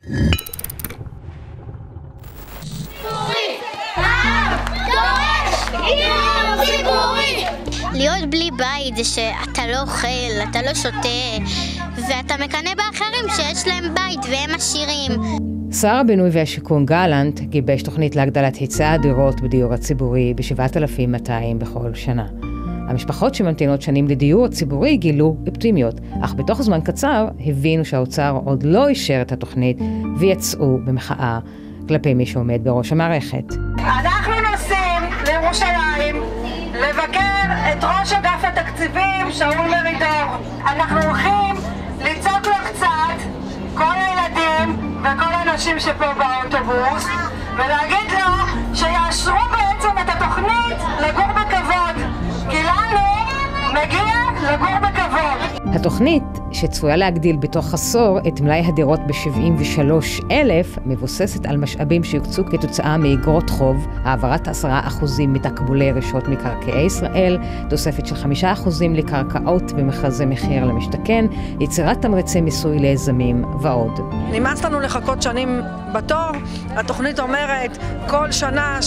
להיות בלי בית זה שאתה לא אוכל, אתה לא שותה, ואתה מקנא באחרים שיש להם בית והם עשירים. שר הבינוי והשיכון גלנט גיבש תוכנית להגדלת היצע הדירות בדיור הציבורי ב-7,200 בכל שנה. המשפחות שממתינות שנים לדיור הציבורי גילו אופטימיות, אך בתוך זמן קצר הבינו שהאוצר עוד לא אישר את התוכנית ויצאו במחאה כלפי מי שעומד בראש המערכת. אנחנו נוסעים לירושלים לבקר את ראש אגף התקציבים שאול מרידור. אנחנו הולכים לצעוק לו קצת, כל הילדים וכל האנשים שפה באוטובוס, ולהגיד לו שיאשרו בעצם את התוכנית לגור בכבוד, כי לנו מגיע לגור בכבוד. התוכנית, שצפויה להגדיל בתוך עשור את מלאי הדירות ב-73,000, מבוססת על משאבים שיוקצו כתוצאה מאגרות חוב, העברת 10% מתקבולי רשות מקרקעי ישראל, תוספת של 5% לקרקעות במכרזי מחיר למשתכן, יצירת תמריצי מיסוי ליזמים ועוד. נמאס לנו לחכות שנים בתור. התוכנית אומרת כל שנה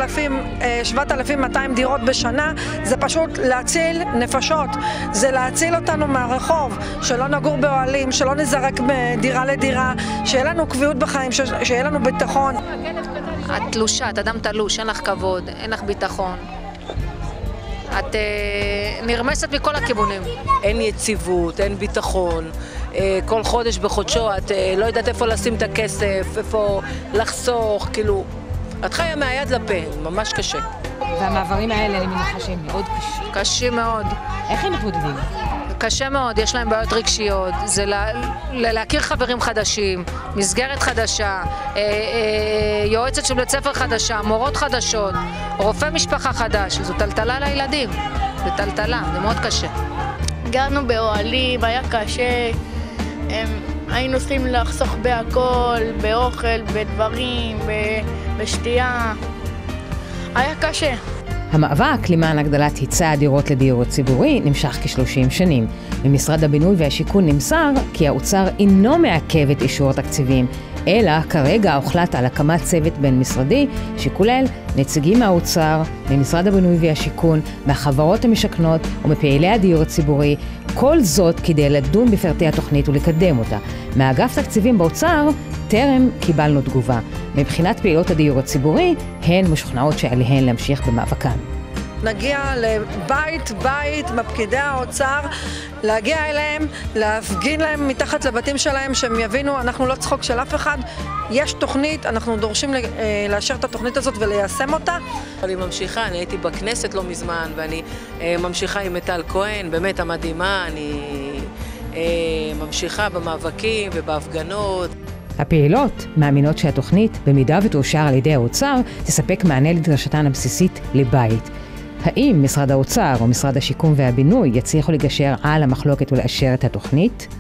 7,200 דירות בשנה. זה פשוט להציל נפשות, זה להציל אותנו מהרחוב, שלא נגור באוהלים, שלא נזרק מדירה לדירה, שיהיה לנו קביעות בחיים, שיהיה לנו ביטחון. את תלושה, את אדם תלוש, אין לך כבוד, אין לך ביטחון. את נרמסת מכל הכיוונים. אין יציבות, אין ביטחון. כל חודש בחודשו את לא יודעת איפה לשים את הכסף, איפה לחסוך, כאילו, את חיה מהיד לפה, ממש קשה. והמעברים האלה, אני מניחה שהם מאוד קשים. קשים מאוד. איך הם מתמודדים? קשה מאוד, יש להם בעיות רגשיות, זה להכיר חברים חדשים, מסגרת חדשה, יועצת של בית ספר חדשה, מורות חדשות, רופא משפחה חדש, זו טלטלה לילדים, זה טלטלה, זה מאוד קשה. גרנו באוהלים, היה קשה, היינו צריכים לחסוך בהכל, באוכל, בדברים, בשתייה, היה קשה. המאבק למען הגדלת היצע הדירות לדיור הציבורי נמשך כ-30 שנים. ממשרד הבינוי והשיכון נמסר כי האוצר אינו מעכב את אישור התקציבים, אלא כרגע הוחלט על הקמת צוות בין משרדי שכולל נציגים מהאוצר, ממשרד הבינוי והשיכון, מהחברות המשכנות ומפעילי הדיור הציבורי, כל זאת כדי לדון בפרטי התוכנית ולקדם אותה. מהאגף תקציבים באוצר טרם קיבלנו תגובה. מבחינת פעילות הדיור הציבורי, הן משוכנעות שעליהן להמשיך במאבקן. נגיע לבית מפקידי האוצר, להגיע אליהם, להפגין להם מתחת לבתים שלהם, שהם יבינו, אנחנו לא צחוק של אף אחד, יש תוכנית, אנחנו דורשים לאשר את התוכנית הזאת וליישם אותה. אני ממשיכה, אני הייתי בכנסת לא מזמן, ואני ממשיכה עם מיטל כהן, באמת המדהימה, אני ממשיכה במאבקים ובהפגנות. הפעילות מאמינות שהתוכנית, במידה ותאושר על ידי האוצר, תספק מענה לדרשתן הבסיסית לבית. האם משרד האוצר או משרד השיכון והבינוי יצליחו לגשר על המחלוקת ולאשר את התוכנית?